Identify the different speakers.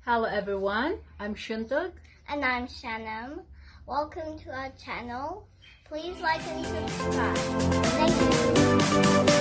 Speaker 1: Hello everyone, I'm SHONTOG.
Speaker 2: And I'm SHANOM. Welcome to our channel. Please like and subscribe. Thank you.